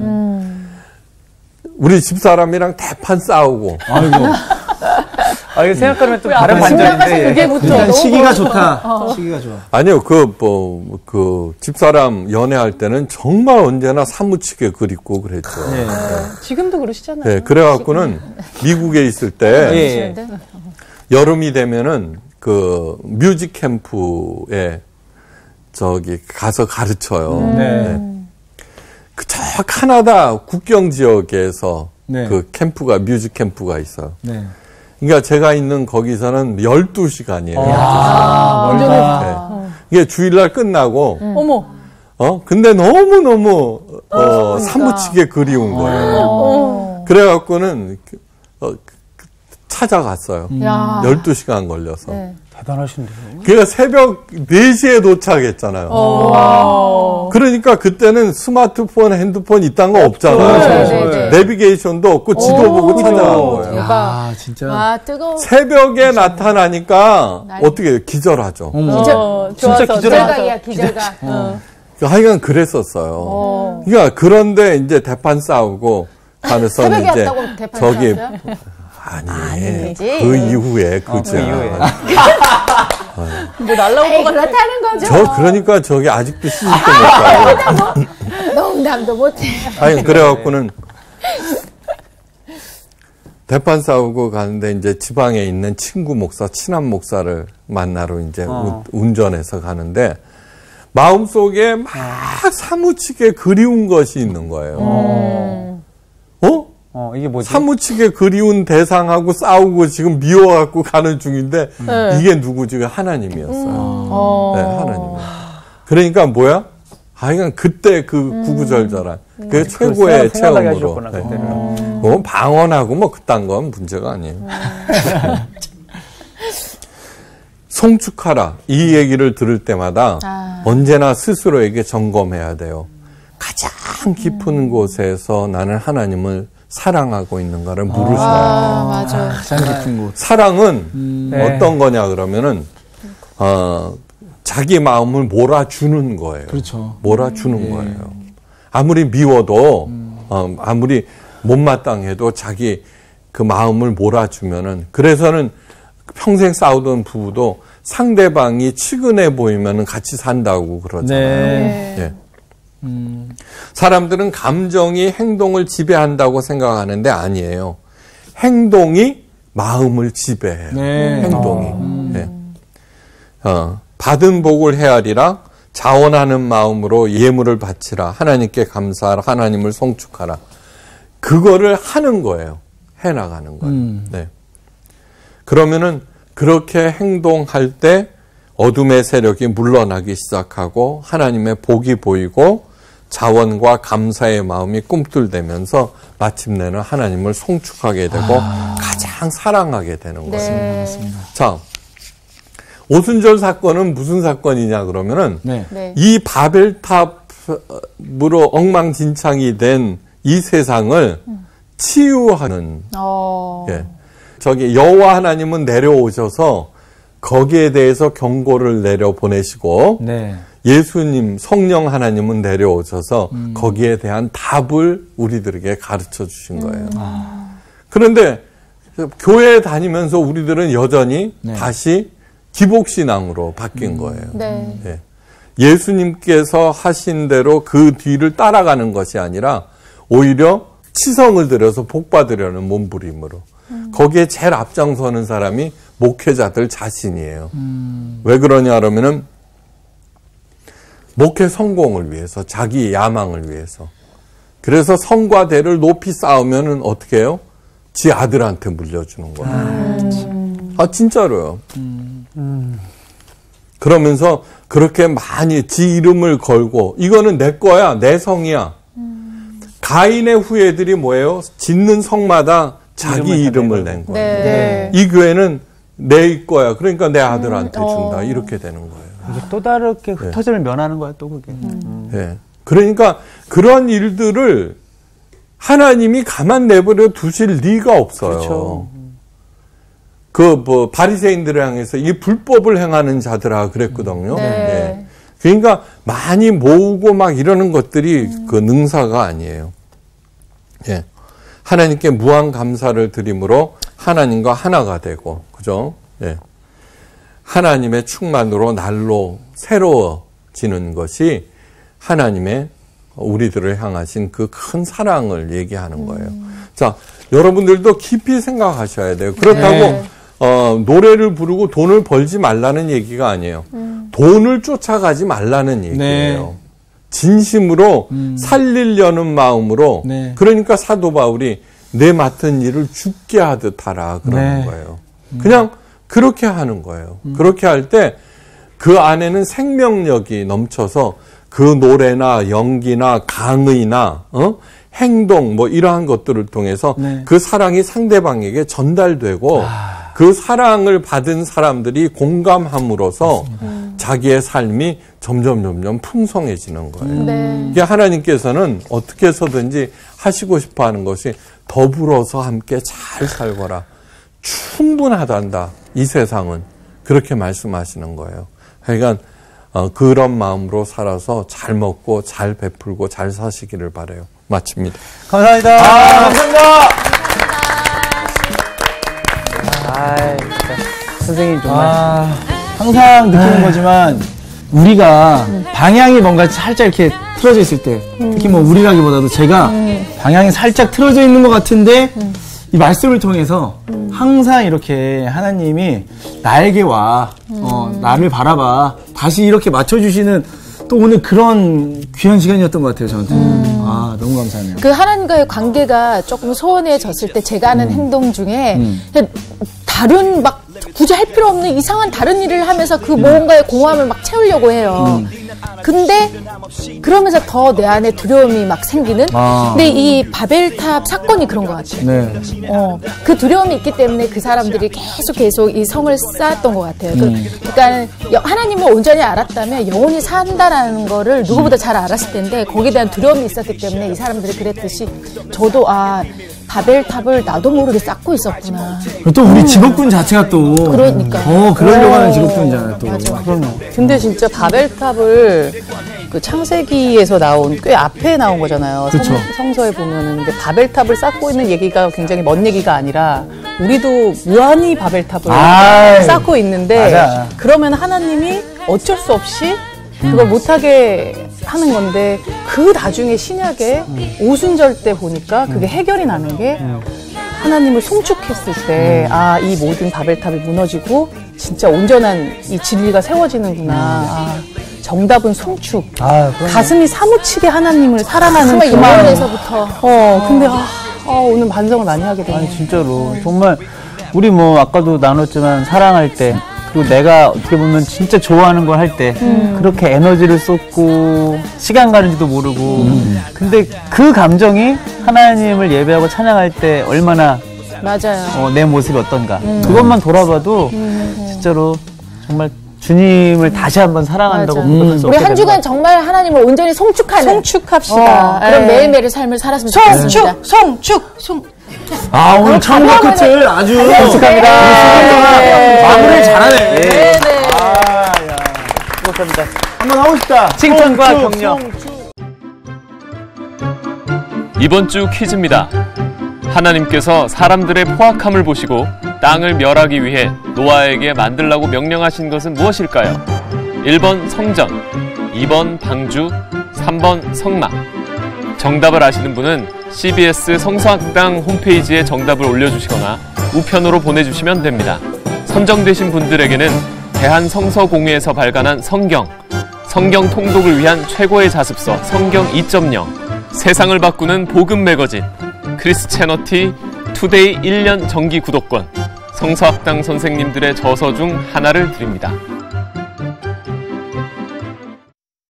[SPEAKER 3] 우리 집사람이랑 대판 싸우고.
[SPEAKER 1] 아이고.
[SPEAKER 2] 아, 이거 생각하면 또 다른
[SPEAKER 5] 생각해서
[SPEAKER 2] 반전인데.
[SPEAKER 5] 그게 붙어.
[SPEAKER 1] 일단
[SPEAKER 5] 너무
[SPEAKER 1] 시기가 좋다. 시기가 좋아.
[SPEAKER 3] 아니요, 그 집사람 연애할 때는 정말 언제나 사무치게 그립고 그랬죠.
[SPEAKER 1] 네.
[SPEAKER 5] 지금도 그러시잖아요.
[SPEAKER 3] 네, 그래갖고는 미국에 있을 때
[SPEAKER 1] 예.
[SPEAKER 3] 여름이 되면은 그 뮤직 캠프에 저기 가서 가르쳐요.
[SPEAKER 1] 네.
[SPEAKER 3] 저 카나다 국경 지역에서
[SPEAKER 1] 네.
[SPEAKER 3] 그 캠프가 뮤직 캠프가 있어요.
[SPEAKER 1] 네.
[SPEAKER 3] 그러니까 제가 있는 거기서는 12시간이에요.
[SPEAKER 1] 멀다.
[SPEAKER 3] 이게 주일날 끝나고
[SPEAKER 5] 어머.
[SPEAKER 3] 근데 너무너무 사무치게 그리운 거예요. 그래갖고는 찾아갔어요. 12시간 걸려서.
[SPEAKER 2] 대단하신데요.
[SPEAKER 3] 그러니까 새벽 4시에 도착했잖아요. 그러니까 그때는 스마트폰, 핸드폰 이딴 거 없잖아요. 내비게이션도 없고 지도 보고 찾아간 거예요.
[SPEAKER 1] 아, 진짜.
[SPEAKER 4] 아, 뜨거워.
[SPEAKER 3] 새벽에 나타나니까 어떻게 기절하죠.
[SPEAKER 5] 좋아서
[SPEAKER 4] 기절각이야, 기절각.
[SPEAKER 3] 하여간 그랬었어요. 그러니까 그런데 이제 대판 싸우고 가면서는 이제
[SPEAKER 4] 새벽이었다고 대판
[SPEAKER 3] 저기
[SPEAKER 4] 싸웠어요?
[SPEAKER 3] 아니 그 이후에 그죠.
[SPEAKER 5] 뭐 날라올 것 같아.
[SPEAKER 4] 그렇다는 거죠.
[SPEAKER 3] 저 그러니까 저기 아직도 시집도 못 가고.
[SPEAKER 4] 농담도 못해.
[SPEAKER 3] 아니 그래갖고는 대판 싸우고 가는데 이제 지방에 있는 친구 목사, 친한 목사를 만나러 이제 운전해서 가는데 마음속에 막 사무치게 그리운 것이 있는 거예요.
[SPEAKER 2] 이게 뭐지?
[SPEAKER 3] 사무치게 그리운 대상하고 싸우고 지금 미워갖고 가는 중인데 이게 누구지? 하나님이었어요. 네, 하나님. 그러니까 뭐야? 하여간 그때 그 구구절절한 그 최고의 체험으로. 네. 방언하고 뭐 그딴 건 문제가 아니에요. 송축하라 이 얘기를 들을 때마다 언제나 스스로에게 점검해야 돼요. 가장 깊은 곳에서 나는 하나님을 사랑하고 있는가를 물으셔야 돼요.
[SPEAKER 4] 맞아.
[SPEAKER 1] 가장 깊은 곳.
[SPEAKER 3] 사랑은 어떤 거냐 그러면은 자기 마음을 몰아주는 거예요.
[SPEAKER 1] 그렇죠.
[SPEAKER 3] 몰아주는 거예요. 아무리 미워도 아무리 못마땅해도 자기 그 마음을 몰아주면은 그래서는 평생 싸우던 부부도 상대방이 측은해 보이면은 같이 산다고 그러잖아요.
[SPEAKER 1] 네.
[SPEAKER 3] 예. 사람들은 감정이 행동을 지배한다고 생각하는데 아니에요. 행동이 마음을 지배해요.
[SPEAKER 1] 네.
[SPEAKER 3] 행동이. 네. 받은 복을 헤아리라. 자원하는 마음으로 예물을 바치라. 하나님께 감사하라. 하나님을 송축하라. 그거를 하는 거예요. 해나가는 거예요. 네. 그러면은 그렇게 행동할 때 어둠의 세력이 물러나기 시작하고 하나님의 복이 보이고 자원과 감사의 마음이 꿈틀대면서 마침내는 하나님을 송축하게 되고 가장 사랑하게 되는 거예요. 자, 오순절 사건은 무슨 사건이냐 그러면은
[SPEAKER 1] 네.
[SPEAKER 3] 이 바벨탑으로 엉망진창이 된 이 세상을 치유하는
[SPEAKER 4] 어.
[SPEAKER 3] 예. 저기 여호와 하나님은 내려오셔서 거기에 대해서 경고를 내려 보내시고
[SPEAKER 1] 네.
[SPEAKER 3] 예수님 성령 하나님은 내려오셔서 거기에 대한 답을 우리들에게 가르쳐 주신 거예요. 그런데 교회에 다니면서 우리들은 여전히
[SPEAKER 1] 네.
[SPEAKER 3] 다시 기복신앙으로 바뀐 거예요.
[SPEAKER 4] 네.
[SPEAKER 3] 예. 예수님께서 하신 대로 그 뒤를 따라가는 것이 아니라 오히려 치성을 들여서 복 받으려는 몸부림으로 거기에 제일 앞장서는 사람이 목회자들 자신이에요. 왜 그러냐 그러면은 목회 성공을 위해서 자기 야망을 위해서 그래서 성과 대를 높이 쌓으면은 어떻게 해요? 지 아들한테 물려주는 거예요. 아 진짜로요. 그러면서 그렇게 많이 지 이름을 걸고 이거는 내 거야 내 성이야. 가인의 후예들이 뭐예요? 짓는 성마다 자기 이름을 낸 거예요.
[SPEAKER 4] 네.
[SPEAKER 3] 이 교회는 내 거야. 그러니까 내 아들한테 준다. 이렇게 되는 거예요.
[SPEAKER 2] 이게 또 다르게 흩어짐을 면하는 거야 또 그게.
[SPEAKER 3] 네. 그러니까 그런 일들을 하나님이 가만 내버려 두실 리가 없어요.
[SPEAKER 2] 그렇죠.
[SPEAKER 3] 그 뭐 바리새인들을 향해서 이 불법을 행하는 자들아 그랬거든요.
[SPEAKER 4] 네.
[SPEAKER 3] 네. 그러니까 많이 모으고 막 이러는 것들이 그 능사가 아니에요. 예. 하나님께 무한 감사를 드림으로 하나님과 하나가 되고, 그죠? 예. 하나님의 충만으로 날로 새로워지는 것이 하나님의 우리들을 향하신 그 큰 사랑을 얘기하는 거예요. 자, 여러분들도 깊이 생각하셔야 돼요. 그렇다고
[SPEAKER 4] 네.
[SPEAKER 3] 노래를 부르고 돈을 벌지 말라는 얘기가 아니에요. 돈을 쫓아가지 말라는 얘기예요.
[SPEAKER 1] 네.
[SPEAKER 3] 진심으로 살리려는 마음으로
[SPEAKER 1] 네.
[SPEAKER 3] 그러니까 사도 바울이 내 맡은 일을 죽게 하듯 하라 그러는
[SPEAKER 1] 네.
[SPEAKER 3] 거예요. 그냥 그렇게 하는 거예요. 그렇게 할 때 그 안에는 생명력이 넘쳐서 그 노래나 연기나 강의나 행동 뭐 이러한 것들을 통해서
[SPEAKER 1] 네.
[SPEAKER 3] 그 사랑이 상대방에게 전달되고 그 사랑을 받은 사람들이 공감함으로써 자기의 삶이 점점 풍성해지는 거예요.
[SPEAKER 4] 네.
[SPEAKER 3] 이게 하나님께서는 어떻게 해서든지 하시고 싶어 하는 것이 더불어서 함께 잘 살거라. 충분하단다. 이 세상은. 그렇게 말씀하시는 거예요. 그러니까 그런 마음으로 살아서 잘 먹고 잘 베풀고 잘 사시기를 바라요. 마칩니다.
[SPEAKER 2] 감사합니다.
[SPEAKER 1] 감사합니다.
[SPEAKER 2] 진짜 선생님 정말.
[SPEAKER 1] 항상 느끼는 거지만 우리가 방향이 뭔가 살짝 이렇게 틀어져 있을 때 특히 뭐 우리라기보다도 제가 방향이 살짝 틀어져 있는 것 같은데 이 말씀을 통해서 항상 이렇게 하나님이 나에게 와 나를 바라봐 다시 이렇게 맞춰주시는 또 오늘 그런 귀한 시간이었던 것 같아요 저한테. 아 너무 감사하네요.
[SPEAKER 4] 그 하나님과의 관계가 조금 소원해졌을 때 제가 하는 행동 중에 그냥 다른 막 굳이 할 필요 없는 이상한 다른 일을 하면서 그 뭔가의 공허함을 막 채우려고 해요. 근데 그러면서 더 내 안에 두려움이 막 생기는. 근데 이 바벨탑 사건이 그런 것 같아요.
[SPEAKER 1] 네.
[SPEAKER 4] 그 두려움이 있기 때문에 그 사람들이 계속 이 성을 쌓았던 것 같아요. 그러니까 하나님을 온전히 알았다면 영원히 산다라는 거를 누구보다 잘 알았을 텐데 거기에 대한 두려움이 있었기 때문에 이 사람들이 그랬듯이 저도 바벨탑을 나도 모르게 쌓고 있었구나.
[SPEAKER 1] 또 우리 직업군 자체가 또
[SPEAKER 4] 그러니까.
[SPEAKER 1] 그러려고 하는 직업군이잖아요 또.
[SPEAKER 5] 근데 진짜 바벨탑을 그 창세기에서 나온 꽤 앞에 나온 거잖아요.
[SPEAKER 1] 그쵸.
[SPEAKER 5] 성서에 보면은. 근데 바벨탑을 쌓고 있는 얘기가 굉장히 먼 얘기가 아니라 우리도 무한히 바벨탑을 쌓고 있는데
[SPEAKER 1] 맞아.
[SPEAKER 5] 그러면 하나님이 어쩔 수 없이 그걸 못하게 하는 건데 그 나중에 신약에 오순절 때 보니까 그게 해결이 나는 게 하나님을 송축했을 때 이 모든 바벨탑이 무너지고 진짜 온전한 이 진리가 세워지는구나. 정답은 송축. 가슴이 사무치게 하나님을 사랑하는
[SPEAKER 4] 정말
[SPEAKER 5] 그 마음.
[SPEAKER 4] 영원에서부터.
[SPEAKER 5] 근데 오늘 반성을 많이 하게 되네.
[SPEAKER 2] 진짜로 정말 우리 뭐 아까도 나눴지만 사랑할 때 그리고 내가 어떻게 보면 진짜 좋아하는 걸 할 때 그렇게 에너지를 쏟고 시간 가는지도 모르고 근데 그 감정이 하나님을 예배하고 찬양할 때 얼마나
[SPEAKER 4] 맞아요.
[SPEAKER 2] 내 모습이 어떤가 그것만 돌아봐도 진짜로 정말 주님을 다시 한번 사랑한다고 고백할 수
[SPEAKER 4] 우리
[SPEAKER 2] 없게
[SPEAKER 4] 한 주간 정말 하나님을 온전히 송축하는
[SPEAKER 5] 송축합시다.
[SPEAKER 4] 그런 매일매일의 삶을 살았으면 좋겠습니다.
[SPEAKER 5] 송축.
[SPEAKER 1] 아, 오늘 처음과 끝을 아주
[SPEAKER 2] 감사합니다.
[SPEAKER 1] 마무리를 잘하네.
[SPEAKER 5] 네.
[SPEAKER 1] 아, 야.
[SPEAKER 2] 감사합니다.
[SPEAKER 1] 한번 하고 싶다.
[SPEAKER 2] 칭찬과
[SPEAKER 1] 송추,
[SPEAKER 2] 격려.
[SPEAKER 1] 송추.
[SPEAKER 6] 이번 주 퀴즈입니다. 하나님께서 사람들의 포악함을 보시고 땅을 멸하기 위해 노아에게 만들라고 명령하신 것은 무엇일까요? 1번 성전, 2번 방주, 3번 성막. 정답을 아시는 분은 CBS 성서학당 홈페이지에 정답을 올려주시거나 우편으로 보내주시면 됩니다. 선정되신 분들에게는 대한성서공회에서 발간한 성경 통독을 위한 최고의 자습서 성경 2.0, 세상을 바꾸는 복음 매거진, 크리스채너티 투데이 1년 정기 구독권, 성서학당 선생님들의 저서 중 하나를 드립니다.